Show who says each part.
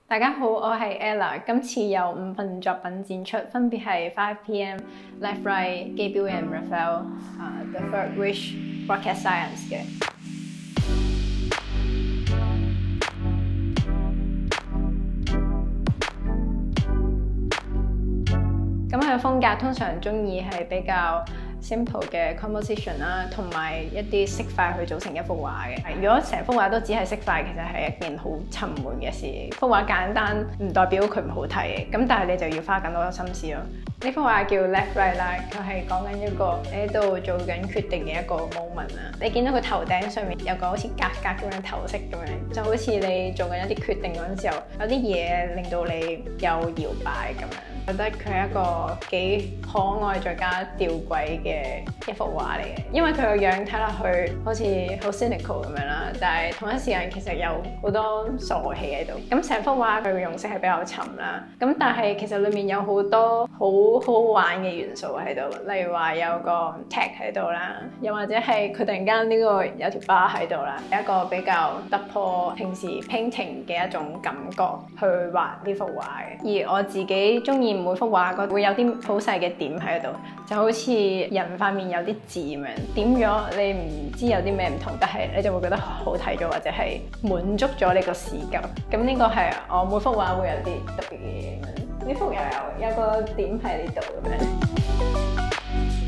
Speaker 1: 大家好，我係 Ella， 今次有5份作品展出，分別係 5pm、Left Right、Gabriel and Raphael、The Third Wish、Broadcast Science 嘅。咁佢嘅風格通常鍾意係比較 simple 嘅 composition 啦，同埋一啲色塊去組成一幅畫嘅。如果成幅畫都只係色塊，其實係一件好沉悶嘅事。幅畫簡單唔代表佢唔好睇嘅，咁但係你就要花更多心思咯。呢幅畫叫 Left Right 啦，佢係講緊一個你喺度做緊決定嘅一個 moment 啊。你見到佢頭頂上面有個好似格格咁樣頭飾咁樣，就好似你做緊一啲決定嗰陣時候，有啲嘢令到你有搖擺咁樣。我覺得佢係一個幾可愛再加吊詭嘅一幅畫嚟嘅，因為佢個樣睇落去好似好 cynical 咁樣啦，但係同一時間其實有好多傻氣喺度。咁成幅畫佢嘅用色係比較沉啦，咁但係其實裡面有好多好好玩嘅元素喺度，例如話有個 tag 喺度啦，又或者係佢突然間呢個有條 bar 喺度啦，有一個比較突破平時 painting 嘅一種感覺去畫呢幅畫嘅。而我自己中意每幅畫會有啲好細嘅點喺度，就好似人塊面有啲字咁樣，點咗你唔知有啲咩唔同，但係你就會覺得好睇咗，或者係滿足咗你個視覺。咁呢個係我每幅畫會有啲特別嘅嘢咁樣。呢幅又有個點喺呢度咁樣。